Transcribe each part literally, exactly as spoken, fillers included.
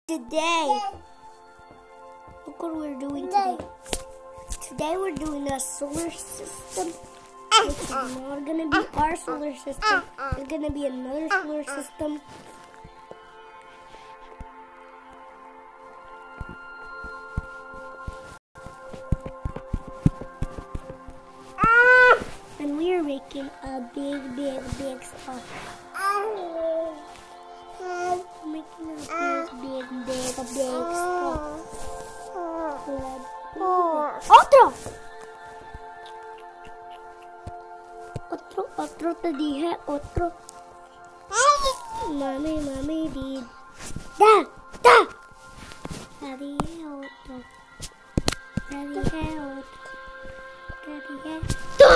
Today, look what we're doing today. Today we're doing a solar system, which is not going to be our solar system. It's going to be another solar system. And we are making a big, big, big stuff. Making a big, big, big, big stuff. Otro! Otro, otro, te dije otro. Mami, mami, di. Da, da. Te dije otro. Te dije otro. Te dije. ¡Da!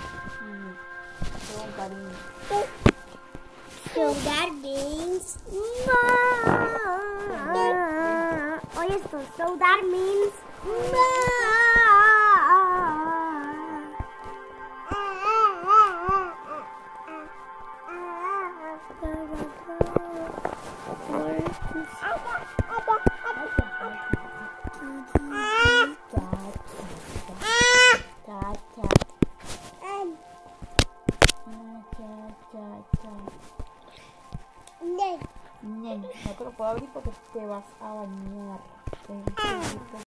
So that means ma. Oye esto, so that means ma. Nen, no te lo puedo abrir porque te vas a bañar.